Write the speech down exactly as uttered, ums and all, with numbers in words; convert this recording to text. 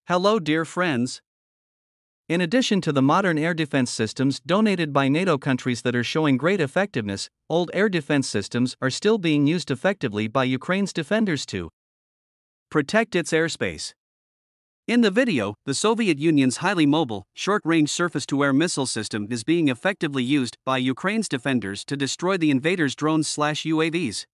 Hello, dear friends. In addition to the modern air defense systems donated by NATO countries that are showing great effectiveness, old air defense systems are still being used effectively by Ukraine's defenders to protect its airspace. In the video, the Soviet Union's highly mobile, short-range surface-to-air missile system is being effectively used by Ukraine's defenders to destroy the invaders' drones/U A Vs.